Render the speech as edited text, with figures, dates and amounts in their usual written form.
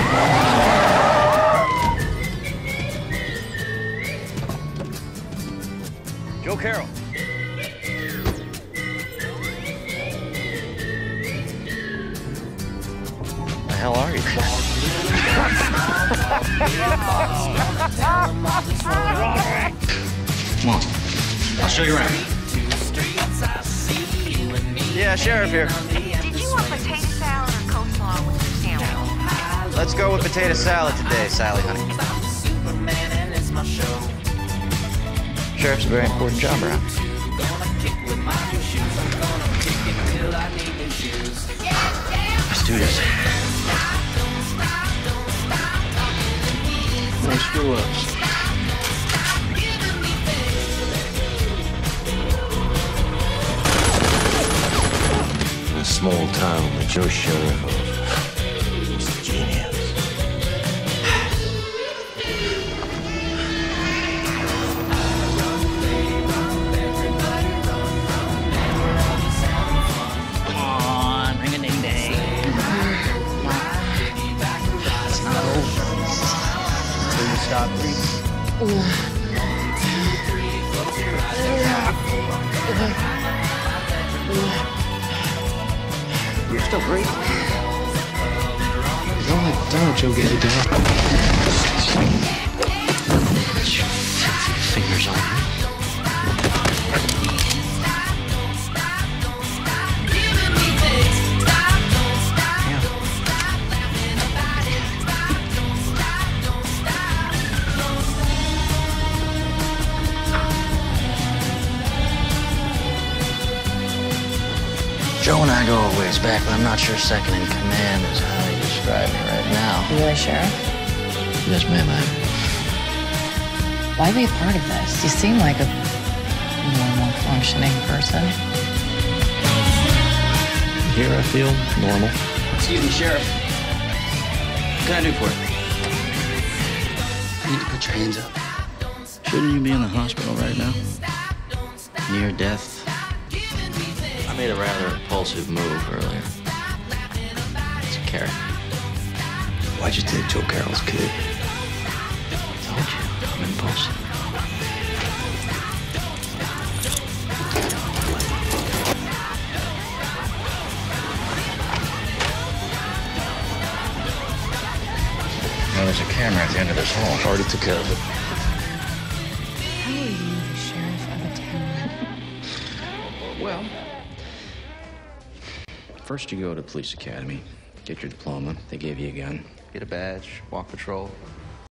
Joe Carroll. The hell are you? Come on. I'll show you around. Yeah, Sheriff here. Did you want potato salad or coleslaw with your sandwich? Let's go with potato salad today, Sally, honey. Sheriff's a very important job around. Let's do this. No screw-ups. In a small town, the Joe Sheriff was a genius. Come on, ring-a-ding-ding. It's not over until you stop breathing. You're still breathing. Don't let Joe get you down. Put your filthy fingers on me. Joe and I go a ways back, but I'm not sure second in command is how you describe me right now. Are you a sheriff? Yes, ma'am, I am. Why be a part of this? You seem like a normal, functioning person. Here I feel normal. Excuse me, Sheriff. What can I do for you? You need to put your hands up. Shouldn't you be in the hospital right now? Near death. I made a rather impulsive move earlier. It's a character. Why'd you take Joe Carroll's kid? I told you, I'm impulsive. Well, there's a camera at the end of this hall. Already took care of it. How are you the sheriff of a town? Well, first you go to police academy, get your diploma. They give you a gun. Get a badge, walk patrol.